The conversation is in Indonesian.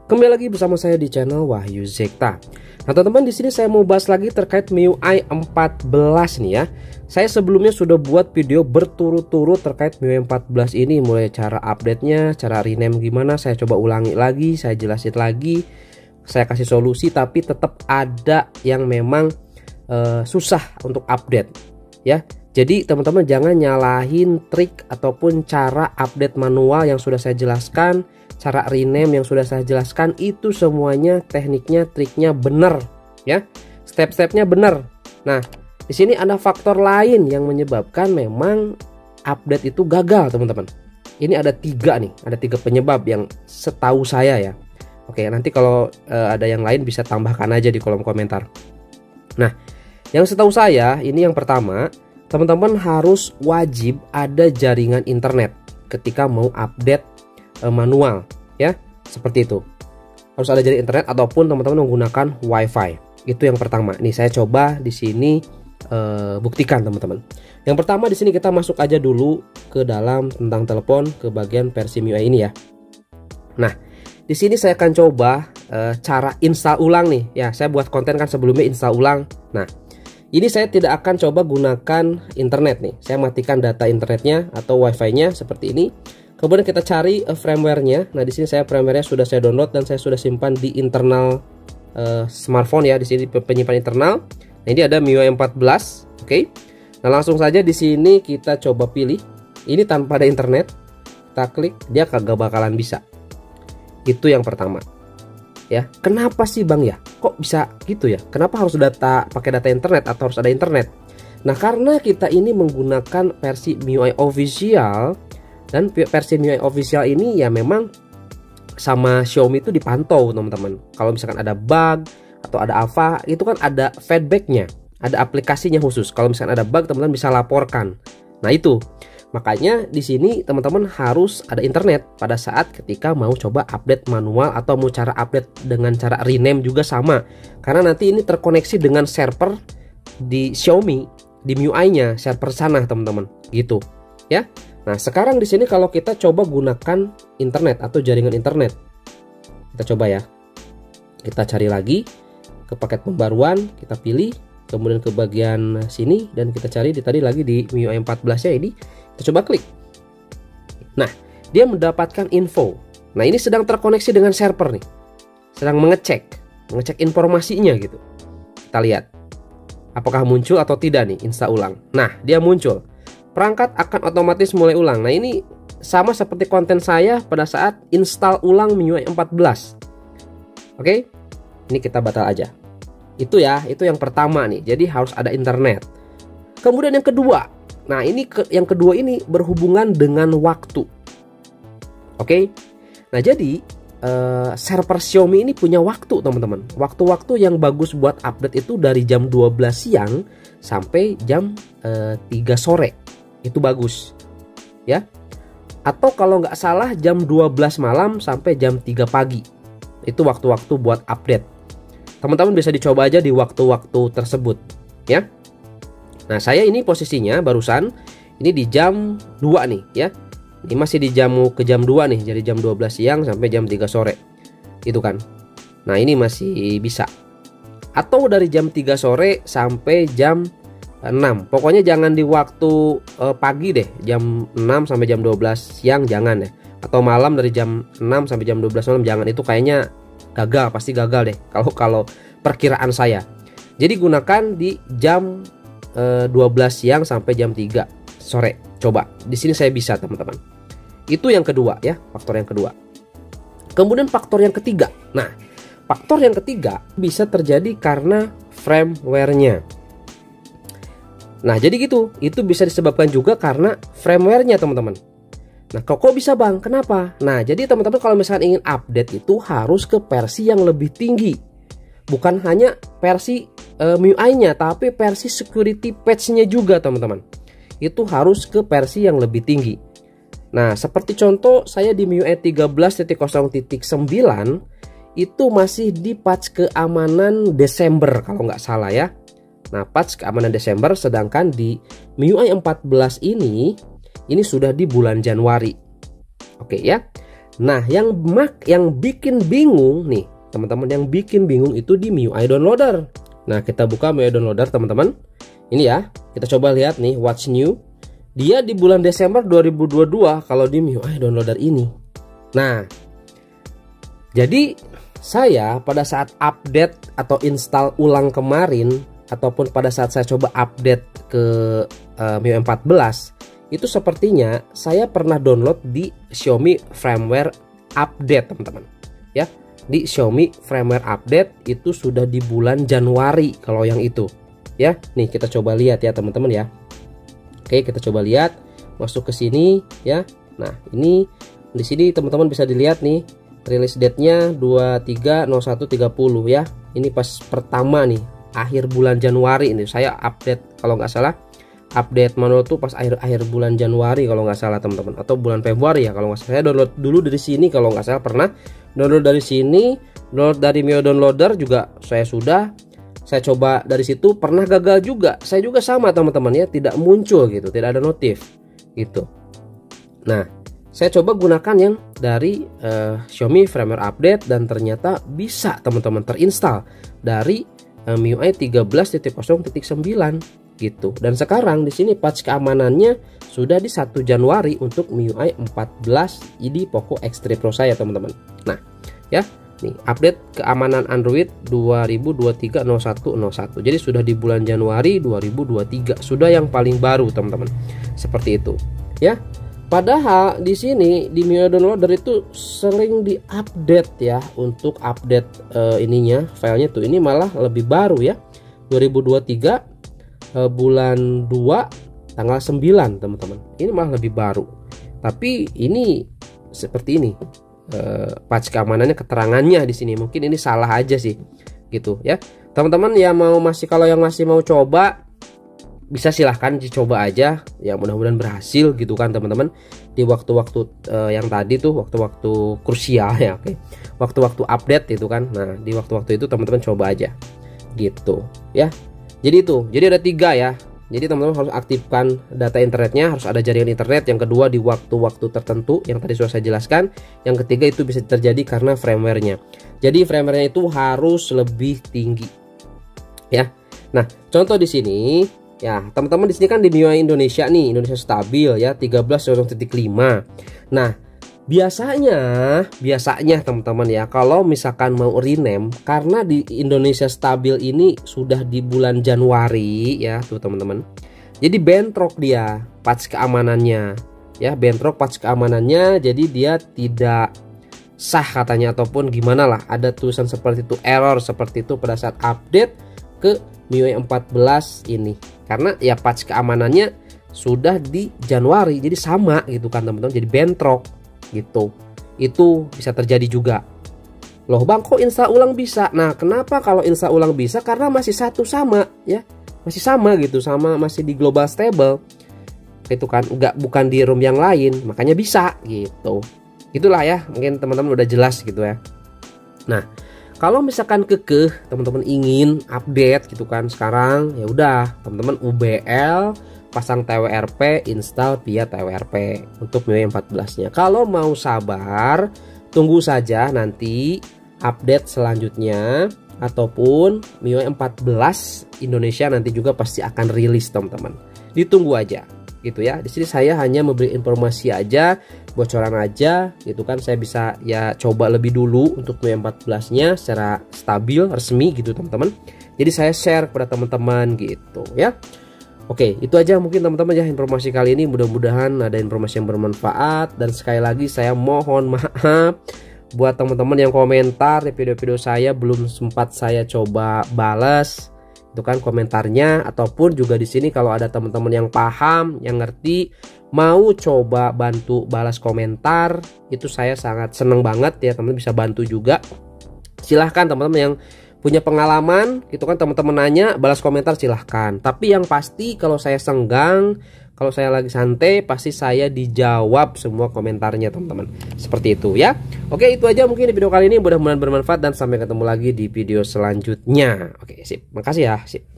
Kembali lagi bersama saya di channel Wahyu Zekta. Nah teman-teman, di sini saya mau bahas lagi terkait MIUI 14 nih ya. Saya sebelumnya sudah buat video berturut-turut terkait MIUI 14 ini, mulai cara update-nya, cara rename gimana, saya coba ulangi lagi, saya jelasin lagi, saya kasih solusi, tapi tetap ada yang memang susah untuk update ya. Jadi teman-teman jangan nyalahin trik ataupun cara update manual yang sudah saya jelaskan, cara rename yang sudah saya jelaskan, itu semuanya tekniknya, triknya benar ya, step-stepnya benar. Nah di sini ada faktor lain yang menyebabkan memang update itu gagal teman-teman. Ini ada tiga nih, ada tiga penyebab yang setahu saya ya. Oke, nanti kalau ada yang lain bisa tambahkan aja di kolom komentar. Nah yang setahu saya ini yang pertama, teman-teman harus wajib ada jaringan internet ketika mau update manual ya, seperti itu. Harus ada jaringan internet ataupun teman-teman menggunakan WiFi. Itu yang pertama. Nih saya coba di sini buktikan teman-teman. Yang pertama di sini kita masuk aja dulu ke dalam tentang telepon, ke bagian versi MIUI ini ya. Nah di sini saya akan coba cara install ulang nih ya. Saya buat konten kan sebelumnya install ulang. Nah ini saya tidak akan coba gunakan internet nih. Saya matikan data internetnya atau wifi-nya seperti ini. Kemudian kita cari firmware-nya. Nah, di sini saya firmware-nya sudah saya download dan saya sudah simpan di internal smartphone ya. Di sini penyimpan internal. Nah, ini ada MIUI 14. Oke. Nah, langsung saja di sini kita coba pilih. Ini tanpa ada internet. Kita klik, dia kagak bakalan bisa. Itu yang pertama. Ya, kenapa sih Bang ya? Kok bisa gitu ya? Kenapa harus pakai data internet atau harus ada internet? Nah, karena kita ini menggunakan versi MIUI official, dan versi MIUI official ini ya memang sama Xiaomi itu dipantau teman-teman. Kalau misalkan ada bug atau ada apa, itu kan ada feedbacknya, ada aplikasinya khusus. Kalau misalkan ada bug, teman-teman bisa laporkan. Nah itu. Makanya di sini teman-teman harus ada internet pada saat ketika mau coba update manual atau mau cara update dengan cara rename juga sama. Karena nanti ini terkoneksi dengan server di Xiaomi, di MIUI-nya, server sana teman-teman. Gitu, ya. Nah, sekarang di sini kalau kita coba gunakan internet atau jaringan internet. Kita coba ya. Kita cari lagi ke paket pembaruan, kita pilih, kemudian ke bagian sini dan kita cari tadi lagi di MIUI 14 ya ini. Kita coba klik. Nah, dia mendapatkan info. Nah, ini sedang terkoneksi dengan server nih. Sedang mengecek informasinya gitu. Kita lihat. Apakah muncul atau tidak nih install ulang. Nah, dia muncul. Perangkat akan otomatis mulai ulang. Nah, ini sama seperti konten saya pada saat install ulang MIUI 14. Oke? Ini kita batal aja. Itu ya, itu yang pertama nih. Jadi harus ada internet. Kemudian yang kedua. Nah ini yang kedua ini berhubungan dengan waktu. Oke. Nah jadi server Xiaomi ini punya waktu teman-teman. Waktu-waktu yang bagus buat update itu dari jam 12 siang sampai jam 3 sore. Itu bagus ya. Atau kalau nggak salah jam 12 malam sampai jam 3 pagi. Itu waktu-waktu buat update. Teman-teman bisa dicoba aja di waktu-waktu tersebut ya. Nah saya ini posisinya barusan ini di jam 2 nih ya. Ini masih di ke jam 2 nih. Jadi jam 12 siang sampai jam 3 sore. Itu kan. Nah ini masih bisa. Atau dari jam 3 sore sampai jam 6. Pokoknya jangan di waktu pagi deh. Jam 6 sampai jam 12 siang jangan deh. Atau malam dari jam 6 sampai jam 12 malam jangan. Itu kayaknya gagal, pasti gagal deh. Kalau perkiraan saya. Jadi gunakan di jam 12 siang sampai jam 3 sore. Coba di sini saya bisa teman-teman. Itu yang kedua ya, faktor yang kedua. Kemudian faktor yang ketiga. Nah, faktor yang ketiga bisa terjadi karena firmware-nya. Nah, jadi gitu. Itu bisa disebabkan juga karena firmware-nya teman-teman. Nah, kok bisa Bang? Kenapa? Nah, jadi teman-teman kalau misalkan ingin update itu harus ke versi yang lebih tinggi. Bukan hanya versi MIUI-nya, tapi versi security patch-nya juga teman-teman. Itu harus ke versi yang lebih tinggi. Nah, seperti contoh saya di MIUI 13.0.9 itu masih di patch keamanan Desember kalau nggak salah ya. Nah, patch keamanan Desember, sedangkan di MIUI 14 ini sudah di bulan Januari. Oke ya. Nah, yang bikin bingung nih teman-teman, yang bikin bingung itu di MIUI Downloader. Nah, kita buka MIUI Downloader teman-teman. Ini ya, kita coba lihat nih what's new. Dia di bulan Desember 2022 kalau di MIUI Downloader ini. Nah, jadi saya pada saat update atau install ulang kemarin, ataupun pada saat saya coba update ke MIUI 14, itu sepertinya saya pernah download di Xiaomi firmware update teman-teman ya. Di Xiaomi firmware update itu sudah di bulan Januari kalau yang itu ya. Nih kita coba lihat ya teman-teman ya. Oke, kita coba lihat, masuk ke sini ya. Nah, ini di sini teman-teman bisa dilihat nih release date-nya 23/01/30 ya. Ini pas pertama nih, akhir bulan Januari ini saya update, kalau nggak salah update manual tuh pas akhir bulan Januari kalau nggak salah teman-teman, atau bulan Februari ya kalau nggak salah. Saya download dulu dari sini kalau nggak salah, pernah download dari sini, download dari MIUI Downloader juga saya coba dari situ, pernah gagal juga. Saya juga sama teman-teman ya, tidak muncul gitu, tidak ada notif gitu. Nah, saya coba gunakan yang dari Xiaomi firmware update dan ternyata bisa teman-teman terinstall dari MIUI 13.0.9 gitu. Dan sekarang di sini patch keamanannya sudah di 1 Januari untuk MIUI 14 di Poco X3 Pro saya teman-teman. Nah, ya, nih update keamanan Android 2023/01/01. Jadi sudah di bulan Januari 2023, sudah yang paling baru teman-teman. Seperti itu, ya. Padahal di sini di MIUI Downloader itu sering diupdate ya, untuk update ininya, filenya tuh ini malah lebih baru ya. 2023 bulan 2 tanggal 9 teman-teman. Ini malah lebih baru. Tapi ini seperti ini patch keamanannya, keterangannya di sini mungkin ini salah aja sih gitu ya. Teman-teman yang kalau yang masih mau coba, bisa silahkan dicoba aja ya, mudah-mudahan berhasil gitu kan teman-teman, di waktu-waktu yang tadi tuh waktu-waktu krusial ya. Oke, waktu-waktu update itu kan. Nah, di waktu-waktu itu teman-teman coba aja gitu ya. Jadi ada 3 ya. Jadi teman-teman harus aktifkan data internetnya, harus ada jaringan internet. Yang kedua di waktu-waktu tertentu yang tadi sudah saya jelaskan. Yang ketiga itu bisa terjadi karena firmware-nya. Jadi firmware-nya itu harus lebih tinggi ya. Nah, contoh di sini ya, teman-teman di sini kan di MIUI Indonesia nih, Indonesia stabil ya 13.0.5. Nah, biasanya teman-teman ya, kalau misalkan mau rename, karena di Indonesia stabil ini sudah di bulan Januari ya tuh teman-teman. Jadi bentrok dia patch keamanannya ya, bentrok patch keamanannya, jadi dia tidak sah katanya, ataupun gimana lah, ada tulisan seperti itu, error seperti itu pada saat update ke MIUI 14 ini, karena ya patch keamanannya sudah di Januari, jadi sama gitu kan teman-teman, jadi bentrok gitu. Itu bisa terjadi juga. Loh bang, kok install ulang bisa? Nah, kenapa kalau install ulang bisa? Karena masih satu sama ya, masih sama gitu, sama masih di global stable itu kan, bukan di ROM yang lain, makanya bisa gitu. Itulah ya, mungkin teman-teman udah jelas gitu ya. Nah, kalau misalkan kekeh teman-teman ingin update gitu kan sekarang, ya udah teman-teman UBL, pasang TWRP, install via TWRP untuk MIUI 14-nya. Kalau mau sabar, tunggu saja nanti update selanjutnya, ataupun MIUI 14 Indonesia nanti juga pasti akan rilis teman-teman. Ditunggu aja gitu ya. Di sini saya hanya memberi informasi aja, bocoran aja gitu kan. Saya bisa ya coba lebih dulu untuk MIUI 14-nya secara stabil resmi gitu teman-teman. Jadi saya share kepada teman-teman gitu ya. Oke, itu aja mungkin teman-teman ya informasi kali ini. Mudah-mudahan ada informasi yang bermanfaat. Dan sekali lagi saya mohon maaf buat teman-teman yang komentar di video-video saya belum sempat saya coba balas itu kan komentarnya, ataupun juga di sini kalau ada teman-teman yang paham, yang ngerti, mau coba bantu balas komentar, itu saya sangat seneng banget ya teman-teman, bisa bantu juga. Silahkan teman-teman yang punya pengalaman gitu kan, teman-teman nanya balas komentar silahkan. Tapi yang pasti kalau saya senggang, kalau saya lagi santai, pasti saya dijawab semua komentarnya teman-teman. Seperti itu ya. Oke, itu aja mungkin di video kali ini, mudah-mudahan bermanfaat dan sampai ketemu lagi di video selanjutnya. Oke, sip. Makasih ya. Sip.